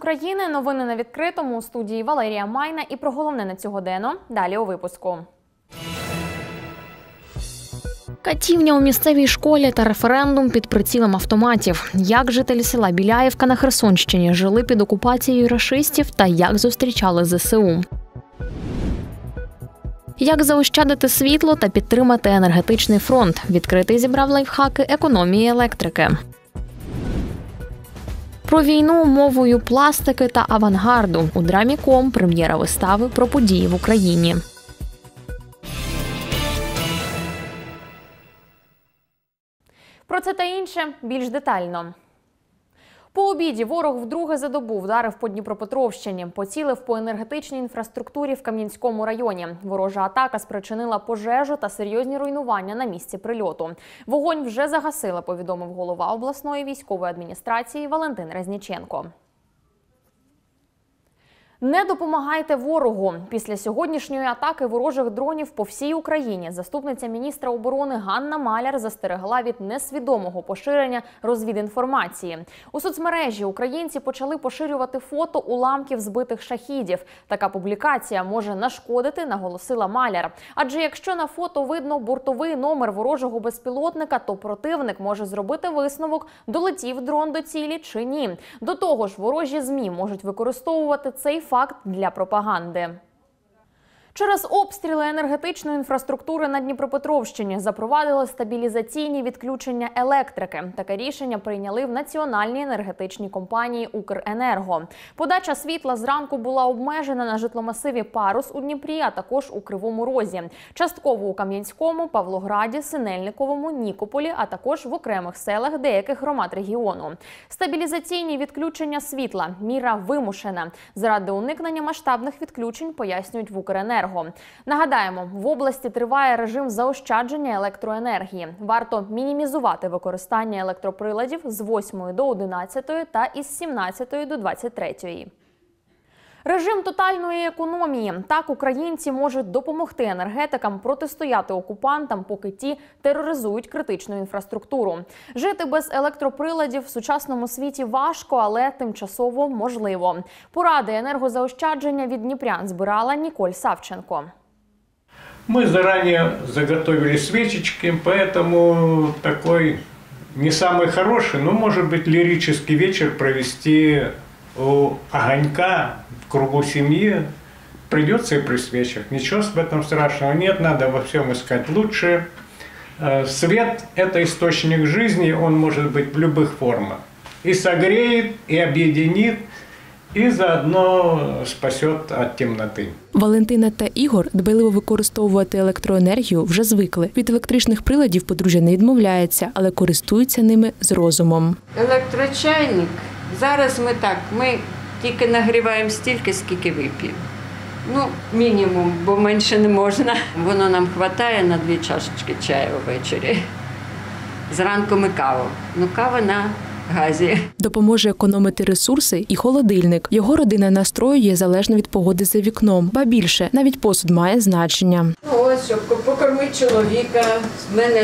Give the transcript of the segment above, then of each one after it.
України. Новини на відкритому. У студії Валерія Майна. І про головне на цю годину. Далі у випуску. Катівня у місцевій школі та референдум під прицілом автоматів. Як жителі села Біляївка на Херсонщині жили під окупацією рашистів та як зустрічали ЗСУ. Як заощадити світло та підтримати енергетичний фронт. Відкритий зібрав лайфхаки економії електрики. Про війну мовою пластики та авангарду. У драмі «Ком» прем'єра вистави про події в Україні. Про це та інше більш детально. По обіді ворог вдруге за добу вдарив по Дніпропетровщині, поцілив по енергетичній інфраструктурі в Кам'янському районі. Ворожа атака спричинила пожежу та серйозні руйнування на місці прильоту. Вогонь вже загасили, повідомив голова обласної військової адміністрації Валентин Резніченко. Не допомагайте ворогу. Після сьогоднішньої атаки ворожих дронів по всій Україні заступниця міністра оборони Ганна Маляр застерегла від несвідомого поширення розвідінформації. У соцмережі українці почали поширювати фото уламків збитих шахідів. Така публікація може нашкодити, наголосила Маляр. Адже якщо на фото видно бортовий номер ворожого безпілотника, то противник може зробити висновок, долетів дрон до цілі чи ні. До того ж, ворожі ЗМІ можуть використовувати цей факт для пропаганди. Через обстріли енергетичної інфраструктури на Дніпропетровщині запровадили стабілізаційні відключення електрики. Таке рішення прийняли в національній енергетичній компанії «Укренерго». Подача світла зранку була обмежена на житломасиві Парус у Дніпрі, а також у Кривому Розі. Частково у Кам'янському, Павлограді, Синельниковому, Нікополі, а також в окремих селах деяких громад регіону. Стабілізаційні відключення світла – міра вимушена. Заради уникнення масштабних відключень, пояснюють в «Укренерго». Нагадаємо, в області триває режим заощадження електроенергії. Варто мінімізувати використання електроприладів з 8 до 11 та із 17 до 23. Режим тотальної економії. Так українці можуть допомогти енергетикам протистояти окупантам, поки ті тероризують критичну інфраструктуру. Жити без електроприладів в сучасному світі важко, але тимчасово можливо. Поради енергозаощадження від дніпрян збирала Ніколь Савченко. Мы заранее заготовили свечечки, поэтому такой не самый хороший, но может быть лирический вечер провести у огонька в кругу семьи. Придется и при свечах. Ничего в этом страшного нет, надо во всем искать лучшее. Свет – это источник жизни, он может быть в любых формах. И согреет, и объединит, і заодно спасет від темноти. Валентина та Ігор дбайливо використовувати електроенергію вже звикли. Від електричних приладів подружжя не відмовляється, але користуються ними з розумом. Електрочайник. Зараз ми тільки нагріваємо стільки, скільки вип'ємо. Ну, мінімум, бо менше не можна. Воно нам вистачає на 2 чашечки чаю ввечері. Зранку ми каву. Кава на газі. Допоможе економити ресурси і холодильник. Його родина настроює залежно від погоди за вікном. Ба більше, навіть посуд має значення. Ось, щоб покормити чоловіка. В мене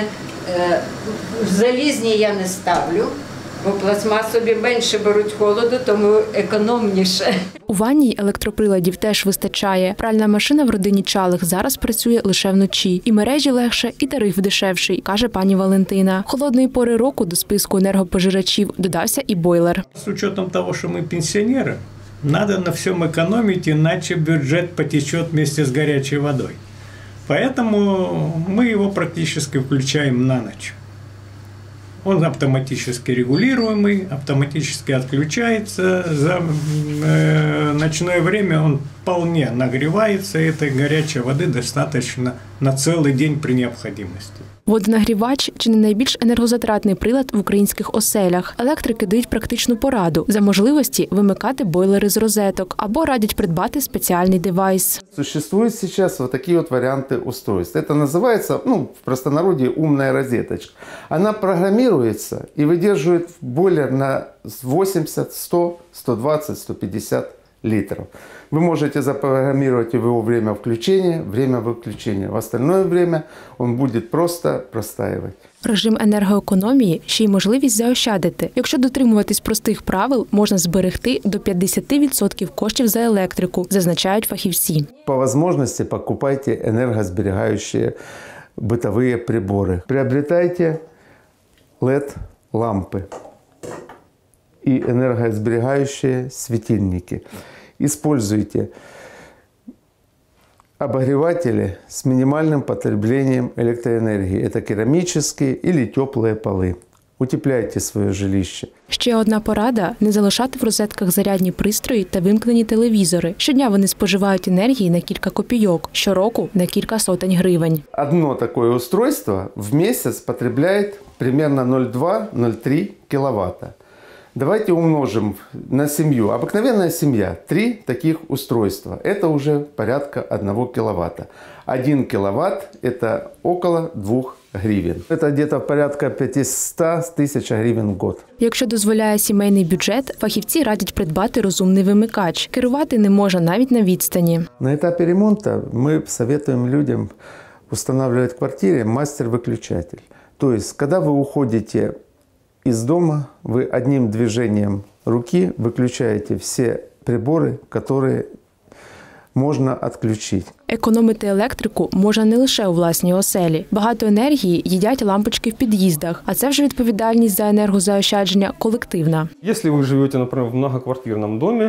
залізні я не ставлю, бо пластмасові менше беруть холоду, тому економніше. У ванній електроприладів теж вистачає. Пральна машина в родині Чалих зараз працює лише вночі. І мережі легше, і тариф дешевший, каже пані Валентина. Холодної пори року до списку енергопожирачів додався і бойлер. З учетом того, що ми пенсіонери, треба на всьому економити, іначе бюджет потече вместе з гарячою водою. Поэтому мы его практически включаем на ночь. Он автоматически регулируемый, автоматически отключается. За ночное время он вполне нагревается, и этой горячей воды достаточно на целый день при необходимости. Водонагрівач – чи не найбільш енергозатратний прилад в українських оселях. Електрики дають практичну пораду. За можливості вимикати бойлери з розеток або радять придбати спеціальний девайс. Существуют сейчас вот такие вот варианты устройств. Это называется, в простонародье, умная розеточка. Она программируется и выдерживает бойлер на 80, 100, 120, 150 литров. Вы можете запрограммировать его время включения, время выключения. В остальное время он будет просто простаивать. Режим енергоекономії – ще й можливість заощадити. Якщо дотримуватись простих правил, можна зберегти до 50% коштів за електрику, зазначають фахівці. По возможности покупайте энергосберегающие бытовые приборы. Приобретайте LED-лампы и энергосберегающие светильники. Используйте обогреватели с минимальным потреблением электроэнергии. Это керамические или теплые полы. Утепляйте своє жилище. Ще одна порада – не залишати в розетках зарядні пристрої та вимкнені телевізори. Щодня вони споживають енергії на кілька копійок, щороку – на кілька сотень гривень. Одно такое устройство в месяц потребляет примерно 0,2-0,3 киловатта. Давайте умножим на семью. Обыкновенная семья – 3 таких устройства. Это уже порядка 1 киловатта. 1 киловатт – это около 2 гривен. Это где-то порядка 500 тысяч гривен в год. Якщо дозволяє сімейний бюджет, фахівці радять придбати розумний вимикач. Керувати не можна навіть на відстані. На этапе ремонта мы советуем людям устанавливать в квартире мастер-выключатель. То есть, когда вы уходите из дома, вы одним движением руки выключаете все приборы, которые можна відключити. Економити електрику можна не лише у власній оселі. Багато енергії їдять лампочки в під'їздах, а це вже відповідальність за енергозаощадження колективна. Якщо ви живете, наприклад, в многоквартирному домі,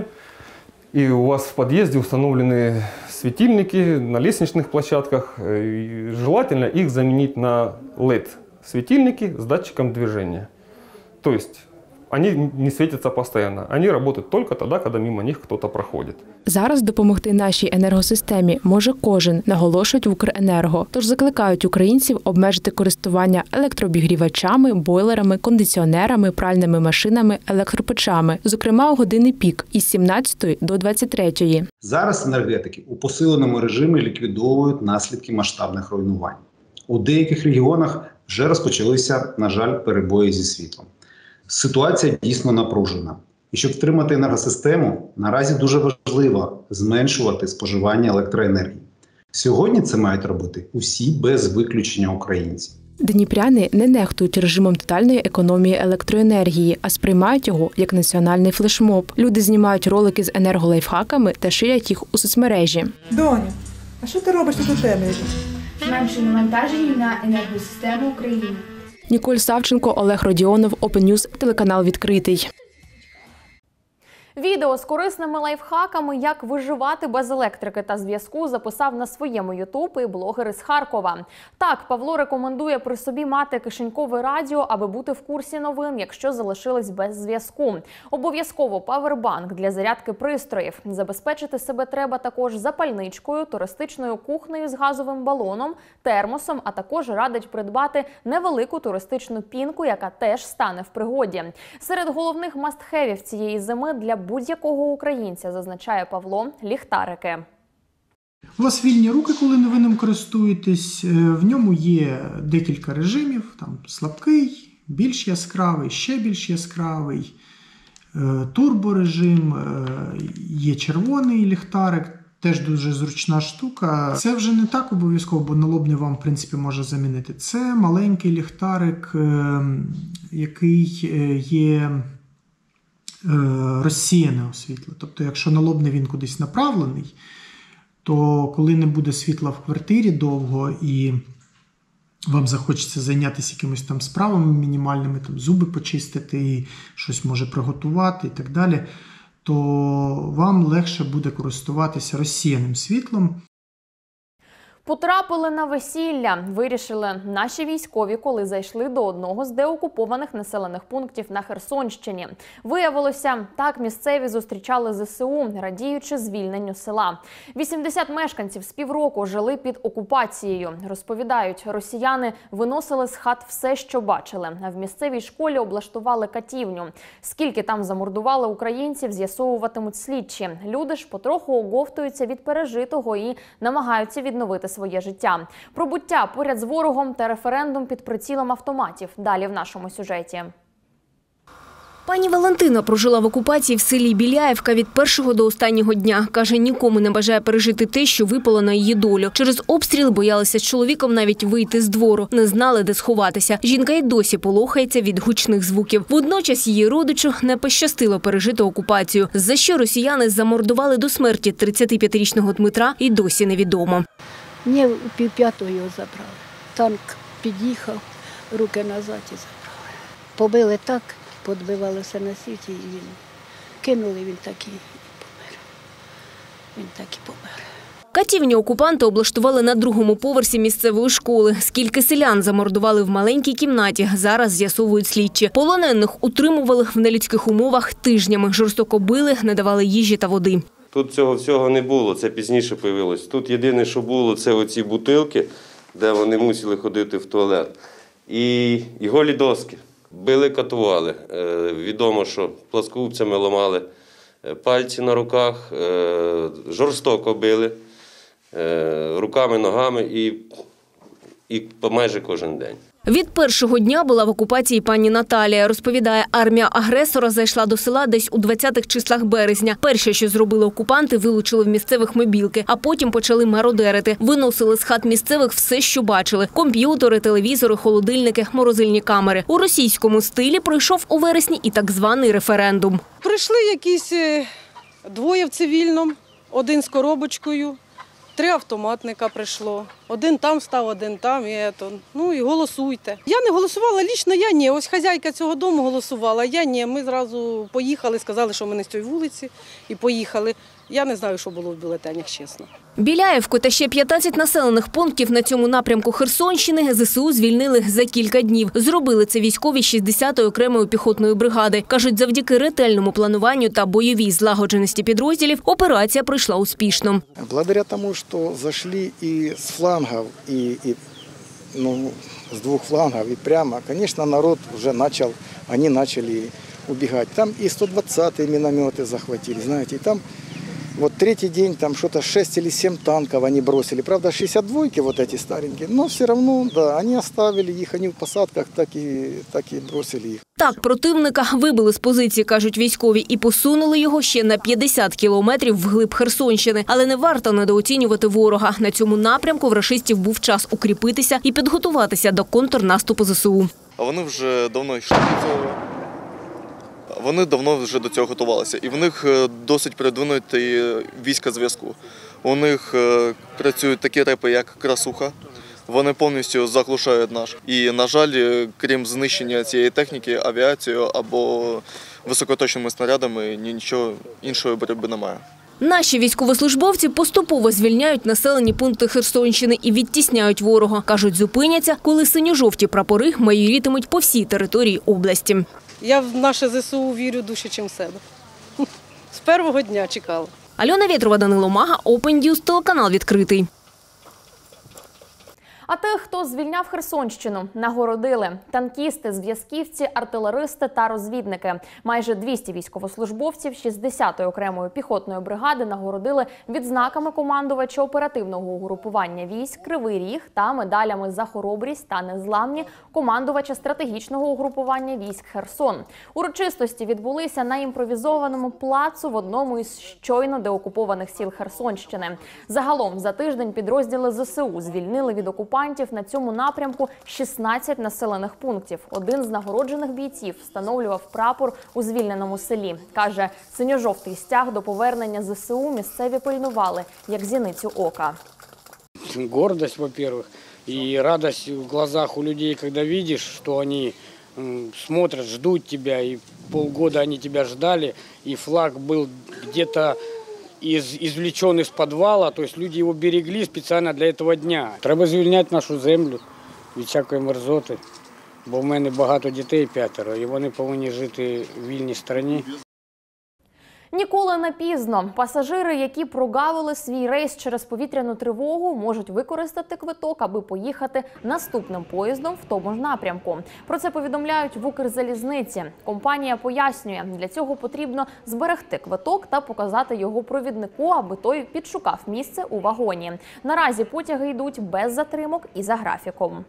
и у вас в подъезде установлены светильники на лестничных площадках, желательно их заменить на LED-светильники с датчиком движения. То есть они не светятся постоянно, они работают только тогда, когда мимо них кто-то проходит. Зараз допомогти нашій енергосистемі може кожен, наголошують в Укренерго. Тож закликають українців обмежити користування електрообігрівачами, бойлерами, кондиціонерами, пральними машинами, електропечами, зокрема у години пік із 17 до 23. Зараз енергетики у посиленому режимі ліквідовують наслідки масштабних руйнувань. У деяких регіонах вже розпочалися, на жаль, перебої зі світлом. Ситуація дійсно напружена. І щоб втримати енергосистему, наразі дуже важливо зменшувати споживання електроенергії. Сьогодні це мають робити усі без виключення українці. Дніпряни не нехтують режимом тотальної економії електроенергії, а сприймають його як національний флешмоб. Люди знімають ролики з енерголайфхаками та ширять їх у соцмережі. Доню, а що ти робиш тут у темряві? Зменшує навантаження на енергосистему України. Ніколь Савченко, Олег Родіонов, Open News, телеканал «Відкритий». Відео з корисними лайфхаками, як виживати без електрики та зв'язку, записав на своєму ютуб і блогер із Харкова. Так, Павло рекомендує при собі мати кишенькове радіо, аби бути в курсі новин, якщо залишились без зв'язку. Обов'язково павербанк для зарядки пристроїв. Забезпечити себе треба також запальничкою, туристичною кухнею з газовим балоном, термосом, а також радить придбати невелику туристичну пінку, яка теж стане в пригоді. Серед головних мастхевів цієї зими для будь-якого українця, зазначає Павло, ліхтарики. У вас вільні руки, коли ви ним користуєтесь. В ньому є декілька режимів. Там слабкий, більш яскравий, ще більш яскравий, турборежим, є червоний ліхтарик. Теж дуже зручна штука. Це вже не так обов'язково, бо налобний вам, в принципі, може замінити. Це маленький ліхтарик, який є розсіяне світло. Тобто, якщо налобний він кудись направлений, то коли не буде світла в квартирі довго і вам захочеться зайнятися якимись там справами мінімальними, там зуби почистити, щось може приготувати і так далі, то вам легше буде користуватися розсіяним світлом. Потрапили на весілля, вирішили наші військові, коли зайшли до одного з деокупованих населених пунктів на Херсонщині. Виявилося, так місцеві зустрічали ЗСУ, радіючи звільненню села. 80 мешканців з півроку жили під окупацією. Розповідають, росіяни виносили з хат все, що бачили, а в місцевій школі облаштували катівню. Скільки там замордували українців, з'ясовуватимуть слідчі. Люди ж потроху оговтуються від пережитого і намагаються відновити своє життя. Пробуття поряд з ворогом та референдум під прицілом автоматів. Далі в нашому сюжеті. Пані Валентина прожила в окупації в селі Біляєвка від першого до останнього дня. Каже, нікому не бажає пережити те, що випало на її долю. Через обстріл боялися з чоловіком навіть вийти з двору. Не знали, де сховатися. Жінка й досі полохається від гучних звуків. Водночас її родичу не пощастило пережити окупацію. За що росіяни замордували до смерті 35-річного Дмитра, і досі невідомо. Мені у півп'ятого його забрали. Танк під'їхав, руки назад і забрали. Побили так, подбивалося на світі, і він кинули, він так і помер. Він так і помер. Катівню окупанти облаштували на другому поверсі місцевої школи. Скільки селян замордували в маленькій кімнаті, зараз з'ясовують слідчі. Полонених утримували в нелюдських умовах тижнями. Жорстоко били, не давали їжі та води. Тут цього всього не було, це пізніше з'явилось. Тут єдине, що було, це оці бутилки, де вони мусили ходити в туалет. І голі доски. Били, катували. Відомо, що пласкогубцями ламали пальці на руках, жорстоко били руками, ногами і майже кожен день. Від першого дня була в окупації пані Наталія. Розповідає, армія агресора зайшла до села десь у 20-х числах березня. Перше, що зробили окупанти, вилучили в місцевих мобілки, а потім почали мародерити. Виносили з хат місцевих все, що бачили – комп'ютери, телевізори, холодильники, морозильні камери. У російському стилі пройшов у вересні і так званий референдум. Прийшли якісь двоє в цивільному, один з коробочкою. 3 автоматника прийшло. Один там став, один там. І голосуйте. Я не голосувала, лічно я ні. Ось хазяйка цього дому голосувала, я ні. Ми зразу поїхали, сказали, що ми не з цієї вулиці, і поїхали. Я не знаю, що було в бюлетенях, чесно. Біляєвку та ще 15 населених пунктів на цьому напрямку Херсонщини ЗСУ звільнили за кілька днів. Зробили це військові 60-ї окремої піхотної бригади. Кажуть, завдяки ретельному плануванню та бойовій злагодженості підрозділів операція пройшла успішно. Благодаря тому, що зайшли і з флангів, і з двох флангів, і прямо, звісно, народ вже почав, вони почали убігати. Там і 120-й міномети захватили, знаєте, і там вот третий день там что-то 6 или 7 танков они бросили. Правда, 62-ки вот эти старенькие, но все равно, да, они оставили их, они в посадках так и бросили их. Так, противника вибили з позиції, кажуть військові, і посунули його ще на 50 кілометрів вглиб Херсонщини. Але не варто недооцінювати ворога. На цьому напрямку в рашистів був час укріпитися і підготуватися до контрнаступу ЗСУ. А вони вже давно йшли до цього. Вони давно вже до цього готувалися. І в них досить продвинуті війська зв'язку. У них працюють такі репи, як «Красуха». Вони повністю заглушають наш. І, на жаль, крім знищення цієї техніки, авіацією або високоточними снарядами, нічого іншої боротьби немає. Наші військовослужбовці поступово звільняють населені пункти Херсонщини і відтісняють ворога. Кажуть, зупиняться, коли синьо-жовті прапори майорітимуть по всій території області. Я в наше ЗСУ вірю дужче, ніж в себе. З першого дня чекала. Альона Вєтрова, Данило Мага, Open News, телеканал «Відкритий». А тих, хто звільняв Херсонщину, нагородили. Танкісти, зв'язківці, артилеристи та розвідники. Майже 200 військовослужбовців 60-ї окремої піхотної бригади нагородили відзнаками командувача оперативного угрупування військ «Кривий Ріг» та медалями за хоробрість та незламні командувача стратегічного угрупування військ «Херсон». Урочистості відбулися на імпровізованому плацу в одному із щойно деокупованих сіл Херсонщини. Загалом за тиждень підрозділи ЗСУ звільнили від окупантів на цьому напрямку 16 населених пунктів. Один з нагороджених бійців встановлював прапор у звільненому селі. Каже, синьо-жовтий стяг до повернення ЗСУ місцеві пильнували, як зіницю ока. Гордость, во-первых, и радость в глазах у людей, когда видишь, что они смотрят, ждут тебя, и полгода они тебя ждали, и флаг был где-то извлечен из подвала, то есть люди его берегли специально для этого дня. Треба звільняти нашу землю від всякої мерзоти, бо в мене багато дітей 5, і вони повинні жити в вільній країні. Ніколи не пізно. Пасажири, які прогавили свій рейс через повітряну тривогу, можуть використати квиток, аби поїхати наступним поїздом в тому ж напрямку. Про це повідомляють в Укрзалізниці. Компанія пояснює, для цього потрібно зберегти квиток та показати його провіднику, аби той підшукав місце у вагоні. Наразі потяги йдуть без затримок і за графіком.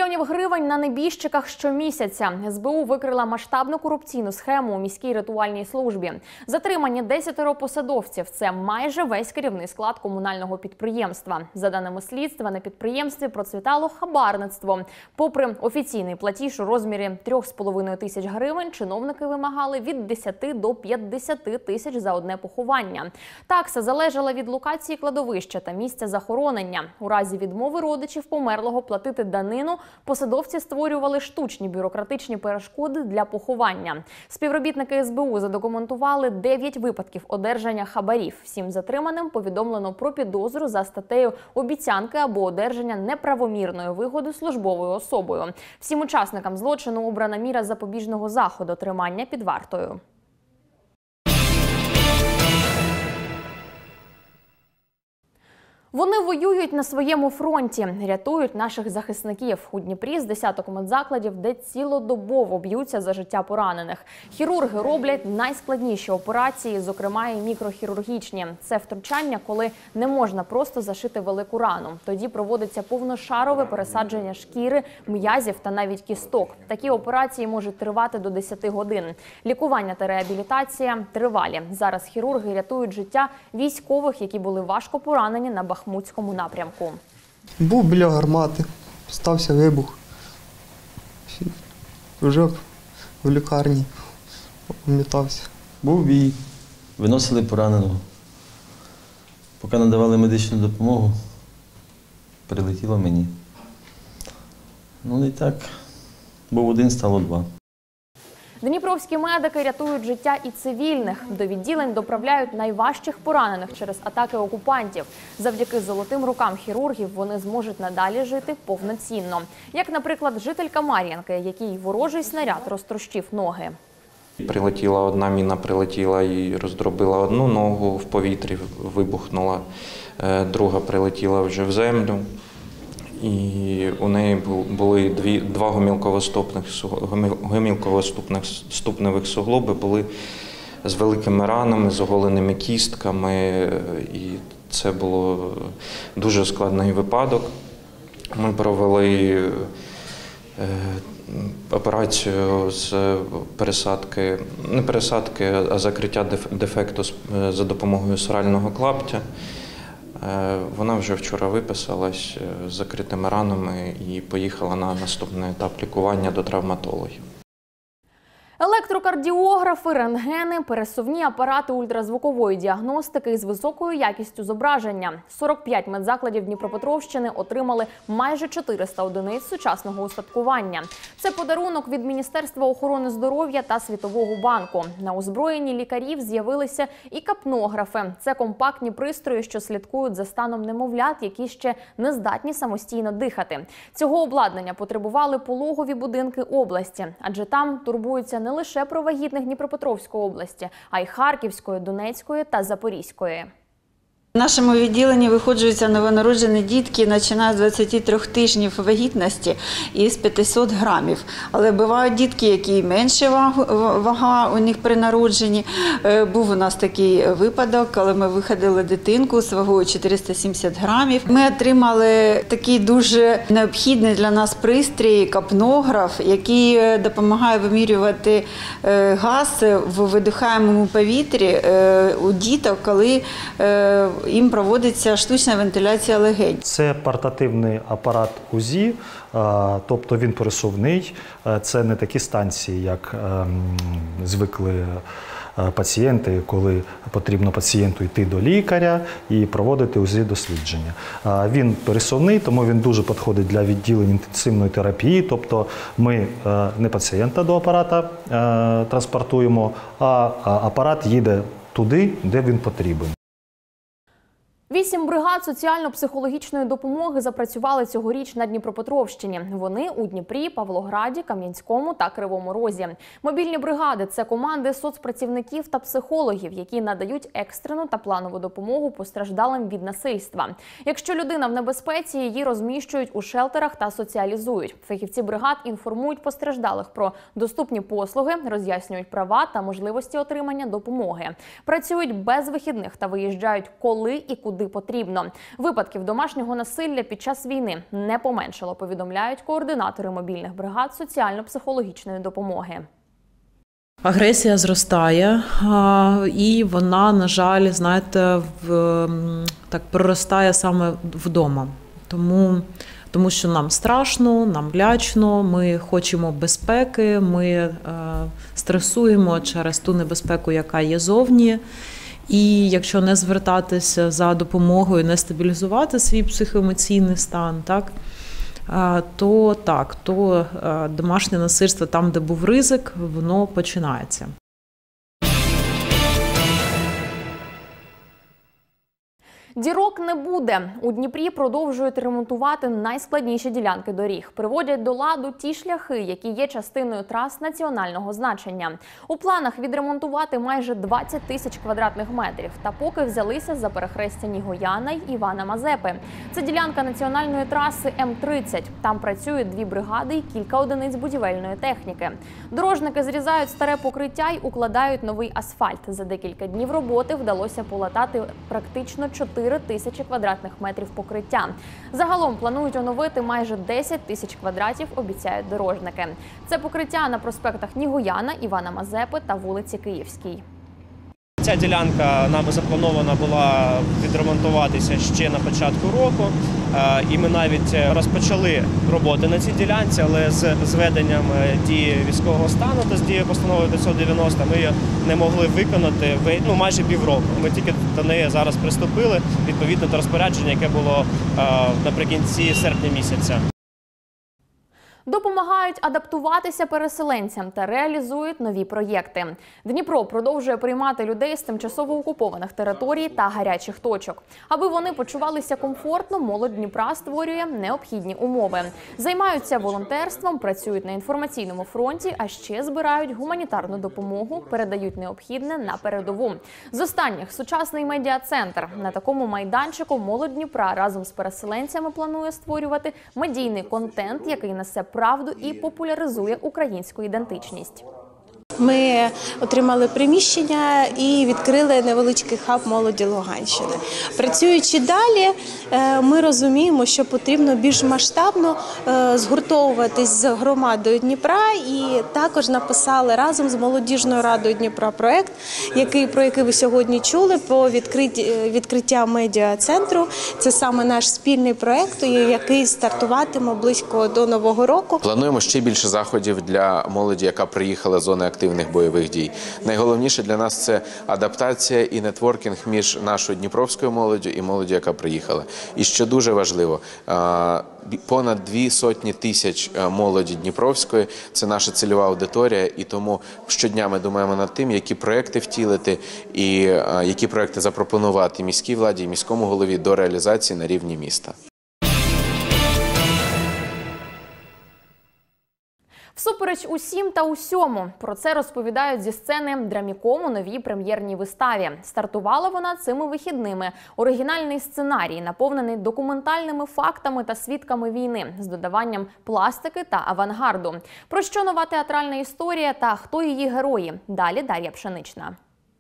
мільйонів гривень на небіжчиках щомісяця. СБУ викрила масштабну корупційну схему у міській рятувальній службі. Затримані 10 посадовців – це майже весь керівний склад комунального підприємства. За даними слідства, на підприємстві процвітало хабарництво. Попри офіційний платіж у розмірі 3,5 тисяч гривень, чиновники вимагали від 10 до 50 тисяч за одне поховання. Такса залежала від локації кладовища та місця захоронення. У разі відмови родичів померлого платити данину, посадовці створювали штучні бюрократичні перешкоди для поховання. Співробітники СБУ задокументували 9 випадків одержання хабарів. Всім затриманим повідомлено про підозру за статтею «Обіцянки або одержання неправомірної вигоди службовою особою». Всім учасникам злочину обрана міра запобіжного заходу – тримання під вартою. Вони воюють на своєму фронті, рятують наших захисників. У Дніпрі з десяток медзакладів, де цілодобово б'ються за життя поранених. Хірурги роблять найскладніші операції, зокрема і мікрохірургічні. Це втручання, коли не можна просто зашити велику рану. Тоді проводиться повношарове пересадження шкіри, м'язів та навіть кісток. Такі операції можуть тривати до 10 годин. Лікування та реабілітація тривалі. Зараз хірурги рятують життя військових, які були важко поранені на Бахмутському напрямку. Був біля гармати, стався вибух. Вже в лікарні пам'ятався. Був бій, виносили пораненого. Поки надавали медичну допомогу, прилетіло мені. Ну і так, був один, стало два. Дніпровські медики рятують життя і цивільних. До відділень доправляють найважчих поранених через атаки окупантів. Завдяки золотим рукам хірургів вони зможуть надалі жити повноцінно. Як, наприклад, жителька Мар'їнки, якій ворожий снаряд розтрощив ноги. Прилетіла одна міна, прилетіла і роздробила одну ногу в повітрі, вибухнула. Друга прилетіла вже в землю. І у неї були два гомілково-ступневих суглоби, були з великими ранами, з оголеними кістками. І це було дуже складний випадок. Ми провели операцію з пересадки, не пересадки, а закриття дефекту за допомогою срального клаптя. Вона вже вчора виписалась з закритими ранами і поїхала на наступний етап лікування до травматологів. Електрокардіографи, рентгени, пересувні апарати ультразвукової діагностики з високою якістю зображення. 45 медзакладів Дніпропетровщини отримали майже 400 одиниць сучасного устаткування. Це подарунок від Міністерства охорони здоров'я та Світового банку. На озброєнні лікарів з'явилися і капнографи. Це компактні пристрої, що слідкують за станом немовлят, які ще не здатні самостійно дихати. Цього обладнання потребували пологові будинки області, адже там турбуються не лише про вагітних Дніпропетровської області, а й Харківської, Донецької та Запорізької. В нашому відділенні виходжуються новонароджені дітки, починають з 23 тижнів вагітності і з 500 грамів. Але бувають дітки, які менша вага у них при народженні. Був у нас такий випадок, коли ми виходили дитинку з вагою 470 грамів. Ми отримали такий дуже необхідний для нас пристрій, капнограф, який допомагає вимірювати газ в видихаємому повітрі у діток, коли їм проводиться штучна вентиляція легень. Це портативний апарат УЗІ, тобто він пересувний. Це не такі станції, як звикли пацієнти, коли потрібно пацієнту йти до лікаря і проводити УЗІ-дослідження. Він пересувний, тому він дуже підходить для відділень інтенсивної терапії, тобто ми не пацієнта до апарата транспортуємо, а апарат їде туди, де він потрібен. 8 бригад соціально-психологічної допомоги запрацювали цьогоріч на Дніпропетровщині. Вони у Дніпрі, Павлограді, Кам'янському та Кривому Розі. Мобільні бригади – це команди соцпрацівників та психологів, які надають екстрену та планову допомогу постраждалим від насильства. Якщо людина в небезпеці, її розміщують у шелтерах та соціалізують. Фахівці бригад інформують постраждалих про доступні послуги, роз'яснюють права та можливості отримання допомоги. Працюють без вихідних та виїжджають коли і куди куди потрібно. Випадків домашнього насилля під час війни не поменшало, повідомляють координатори мобільних бригад соціально-психологічної допомоги. Агресія зростає, і вона, на жаль, знаєте, так проростає саме вдома. Тому що нам страшно, нам лячно, ми хочемо безпеки, ми стресуємо через ту небезпеку, яка є зовні. І якщо не звертатися за допомогою, не стабілізувати свій психоемоційний стан, то домашнє насильство там, де був ризик, воно починається. Дірок не буде. У Дніпрі продовжують ремонтувати найскладніші ділянки доріг. Приводять до ладу ті шляхи, які є частиною трас національного значення. У планах відремонтувати майже 20 тисяч квадратних метрів. Та поки взялися за перехрестя Нігояна й Івана Мазепи. Це ділянка національної траси М-30. Там працюють 2 бригади і кілька одиниць будівельної техніки. Дорожники зрізають старе покриття й укладають новий асфальт. За декілька днів роботи вдалося полатати практично 4 тисячі квадратних метрів покриття. Загалом планують оновити майже 10 тисяч квадратів, обіцяють дорожники. Це покриття на проспектах Нігояна, Івана Мазепи та вулиці Київській. Ця ділянка нами запланована була відремонтуватися ще на початку року. І ми навіть розпочали роботи на цій ділянці, але з зведенням дії військового стану та з дією постанови 590 ми її не могли виконати майже півроку. Ми тільки до неї зараз приступили, відповідно до розпорядження, яке було наприкінці серпня місяця. Допомагають адаптуватися переселенцям та реалізують нові проєкти. Дніпро продовжує приймати людей з тимчасово окупованих територій та гарячих точок. Аби вони почувалися комфортно, молодь Дніпра створює необхідні умови. Займаються волонтерством, працюють на інформаційному фронті, а ще збирають гуманітарну допомогу, передають необхідне на передову. З останніх – сучасний медіа-центр. На такому майданчику молодь Дніпра разом з переселенцями планує створювати медійний контент, який несе правду і популяризує українську ідентичність. Ми отримали приміщення і відкрили невеличкий хаб молоді Луганщини. Працюючи далі, ми розуміємо, що потрібно більш масштабно згуртовуватись з громадою Дніпра, і також написали разом з молодіжною радою Дніпра проект, про який ви сьогодні чули, по відкриття медіа-центру. Це саме наш спільний проект, який стартуватиме близько до Нового року. Плануємо ще більше заходів для молоді, яка приїхала з зони активних бойових дій. Найголовніше для нас – це адаптація і нетворкінг між нашою дніпровською молоддю і молоддю, яка приїхала. І що дуже важливо, понад 200 тисяч молоді дніпровської – це наша цільова аудиторія, і тому щодня ми думаємо над тим, які проекти втілити і які проекти запропонувати міській владі і міському голові до реалізації на рівні міста. Всупереч усім та усьому. Про це розповідають зі сцени Драміком у новій прем'єрній виставі. Стартувала вона цими вихідними. Оригінальний сценарій, наповнений документальними фактами та свідками війни, з додаванням пластики та авангарду. Про що нова театральна історія та хто її герої? Далі Дар'я Пшенична.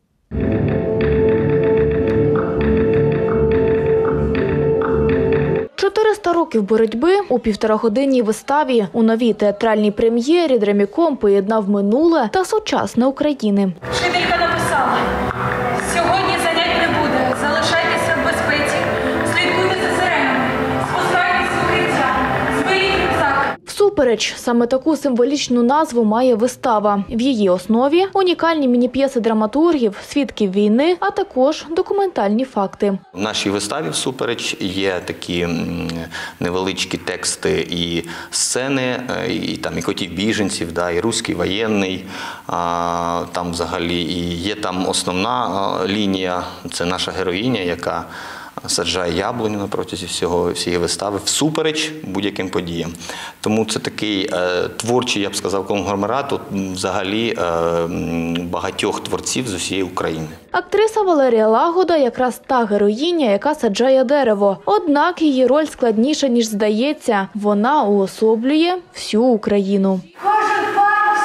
400 років боротьби у 1,5-годинній виставі. У новій театральній прем'єрі Драміком поєднав минуле та сучасне України. Вчителька написала: сьогодні занять не буде, залишайтеся в безпеці, слідкуйте за сиренами, спускайтесь в укриття, зберіть рюкзак. Всупереч, саме таку символічну назву має вистава. В її основі унікальні міні-п'єси драматургів, свідків війни, а також документальні факти. В нашій виставі «Всупереч» є такі невеличкі тексти і сцени, і котів біженців, і руський воєнний, там взагалі і є там основна лінія, це наша героїня, яка саджає яблуню на протязі всієї вистави всупереч будь-яким подіям. Тому це такий творчий, я б сказав, конгломерат взагалі багатьох творців з усієї України. Актриса Валерія Лагода якраз та героїня, яка саджає дерево. Однак її роль складніша, ніж здається. Вона уособлює всю Україну. Кожен парус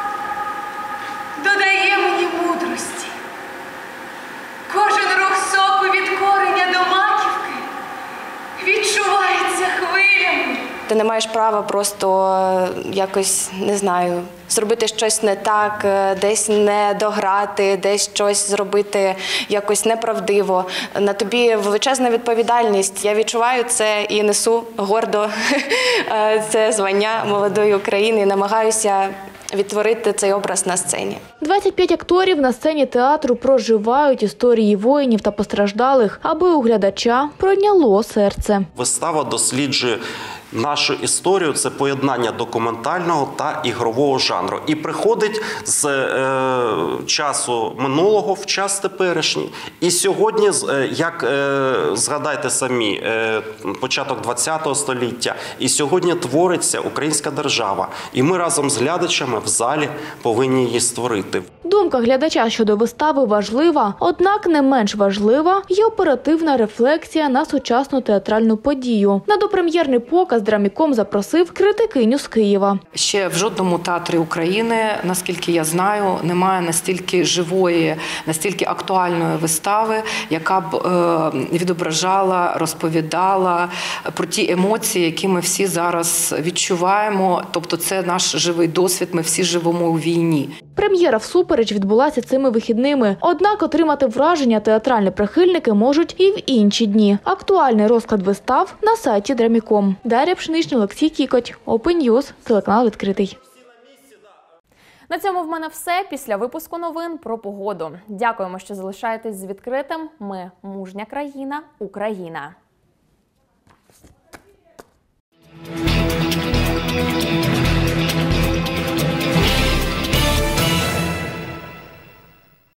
додає мені мудрості. Кожен рух соку від кореня до Ти не маєш права просто якось, не знаю, зробити щось не так, десь не дограти, десь щось зробити якось неправдиво. На тобі величезна відповідальність. Я відчуваю це і несу гордо це звання молодої України і намагаюся відтворити цей образ на сцені. 25 акторів на сцені театру проживають історії воїнів та постраждалих, аби у глядача пройняло серце. Вистава досліджує нашу історію, це поєднання документального та ігрового жанру. І приходить з часу минулого в час теперішній. І сьогодні, як згадайте самі, початок ХХ століття, і сьогодні твориться українська держава. І ми разом з глядачами в залі повинні її створити. Думка глядача щодо вистави важлива, однак не менш важлива є оперативна рефлексія на сучасну театральну подію. На допрем'єрний показ Драміком запросив критикиню з Києва. Ще в жодному театрі України, наскільки я знаю, немає настільки живої, настільки актуальної вистави, яка б відображала, розповідала про ті емоції, які ми всі зараз відчуваємо. Тобто це наш живий досвід, ми всі живемо у війні. Прем'єра «Всупереч» відбулася цими вихідними. Однак отримати враження театральні прихильники можуть і в інші дні. Актуальний розклад вистав на сайті Драміком. Дар'я Пшенична, Олексій Кікоть, Open News, телеканал «Відкритий». На цьому в мене все. Після випуску новин про погоду. Дякуємо, що залишаєтесь з «Відкритим». Ми – мужня країна, Україна.